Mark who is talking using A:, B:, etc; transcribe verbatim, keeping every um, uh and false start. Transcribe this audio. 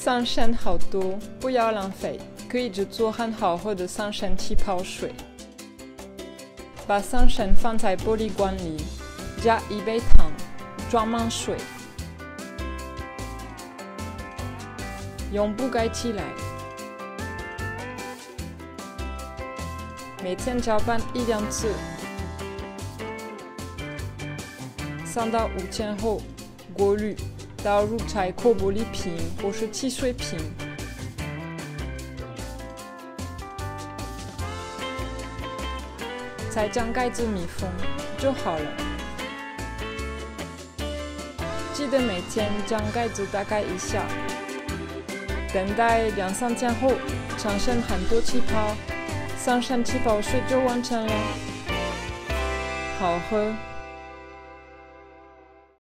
A: 桑葚好多，不要浪费，可以制作很好喝的桑葚气泡水。把桑葚放在玻璃罐里，加一杯糖，装满水，用布盖起来。每天搅拌一两次。三到五天后，过滤，倒入采购玻璃瓶或是汽水瓶。再将盖子密封就好了。记得每天将盖子打开一下。等待两三天后，产生很多气泡，桑葚气泡水就完成了，好喝。